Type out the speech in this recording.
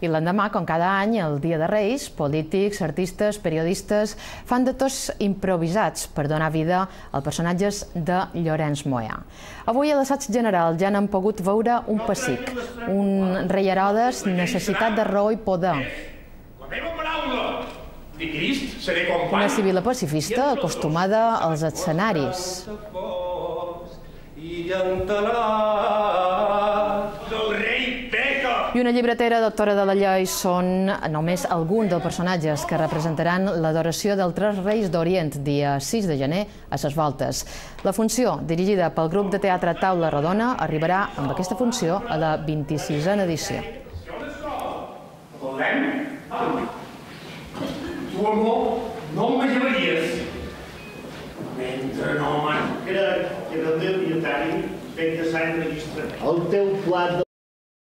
I l'endemà, com cada any, el Dia de Reis, polítics, artistes, periodistes fan de tots improvisats per donar vida als personatges de Llorenç Moya. Avui a l'assaig general ja n'han pogut veure un pessic, un rei Herodes necessitat de raó i poder, una civila pacifista acostumada als escenaris, i una llibretera doctora de la llei són només alguns dels personatges que representaran l'adoració dels Tres Reis d'Orient, dia 6 de gener, a Ses Voltes. La funció, dirigida pel grup de teatre Taula Rodona, arribarà amb aquesta funció a la 26a edició. Tu, amor, no me llevaries. Mentre no crec que era el meu dietari fet de sang registre. El teu plat